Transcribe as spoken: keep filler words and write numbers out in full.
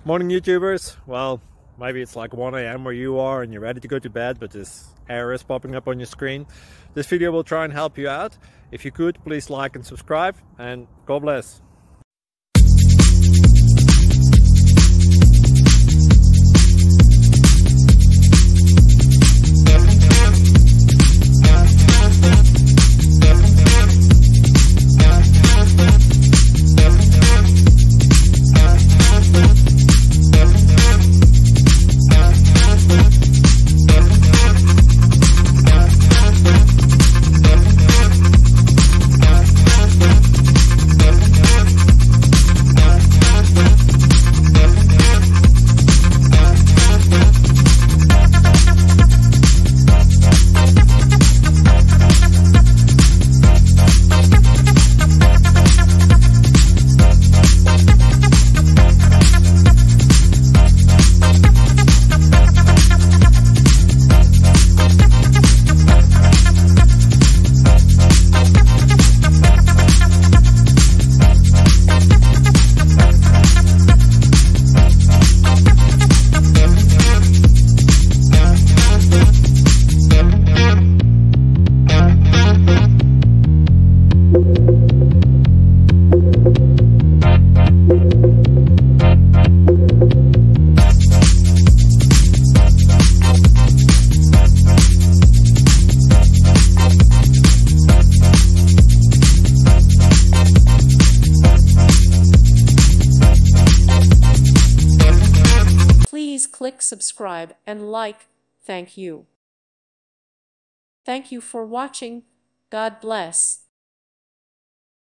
Morning YouTubers. Well, maybe it's like one A M where you are and you're ready to go to bed, but this error is popping up on your screen. This video will try and help you out. If you could, please like and subscribe, and God bless. Please click subscribe and like. Thank you. Thank you for watching. God bless.